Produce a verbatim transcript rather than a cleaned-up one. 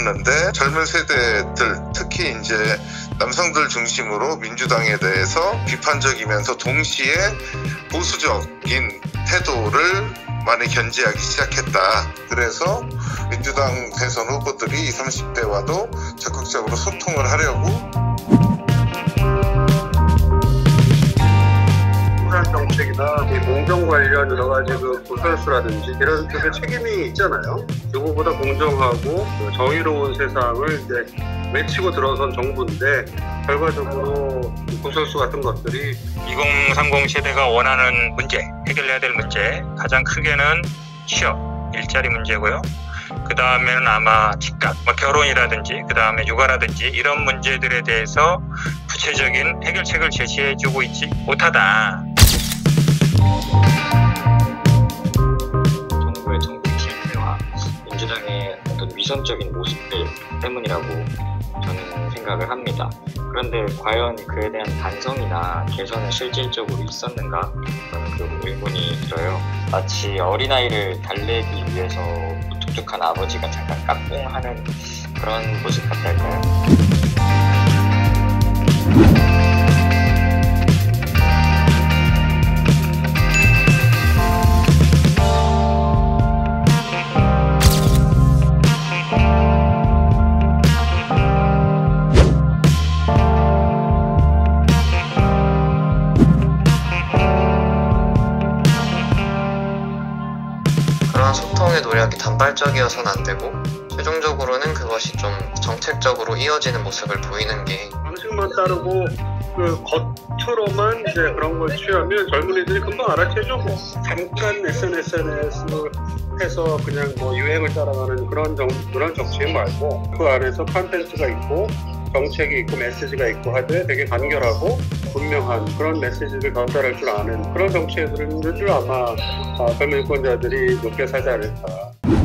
됐는데 젊은 세대들, 특히 이제 남성들 중심으로 민주당에 대해서 비판적이면서 동시에 보수적인 태도를 많이 견지하기 시작했다. 그래서 민주당 대선 후보들이 이십, 삼십 대와도 적극적으로 소통을 하려고 정책이나 공정 관련 여러 가지 그 구설수라든지 이런 쪽에 책임이 있잖아요. 누구보다 공정하고 정의로운 세상을 이제 외치고 들어선 정부인데 결과적으로 구설수 같은 것들이 이공삼공 세대가 원하는 문제, 해결해야 될 문제, 가장 크게는 취업, 일자리 문제고요. 그 다음에는 아마 집값, 뭐 결혼이라든지 그 다음에 육아라든지 이런 문제들에 대해서 구체적인 해결책을 제시해주고 있지 못하다. 정부의 정책 실패와 민주당의 어떤 위선적인 모습들 때문이라고 저는 생각을 합니다. 그런데 과연 그에 대한 반성이나 개선은 실질적으로 있었는가? 저는 그 의문이 들어요. 마치 어린아이를 달래기 위해서 무뚝뚝한 아버지가 잠깐 깍꿍하는 그런 모습 같달까요? 그러한 소통의 노력이 단발적이어서는 안 되고 최종적으로는 그것이 좀 정책적으로 이어지는 모습을 보이는 게 방식만 따르고 그 겉으로만 이제 그런 걸 취하면 젊은이들이 금방 알아채죠. 잠깐 에스엔에스를 해서 그냥 뭐 유행을 따라가는 그런 정, 그런 정책 말고 그 안에서 컨텐츠가 있고 정책이 있고 메시지가 있고 하되 되게 간결하고 분명한 그런 메시지를 전달할 줄 아는 그런 정책들을 아마 젊은 유권자들이 높게 사지 않을까.